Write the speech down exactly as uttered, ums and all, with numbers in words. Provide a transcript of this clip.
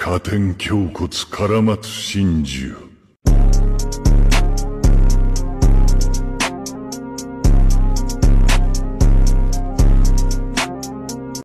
加点胸骨絡松真珠。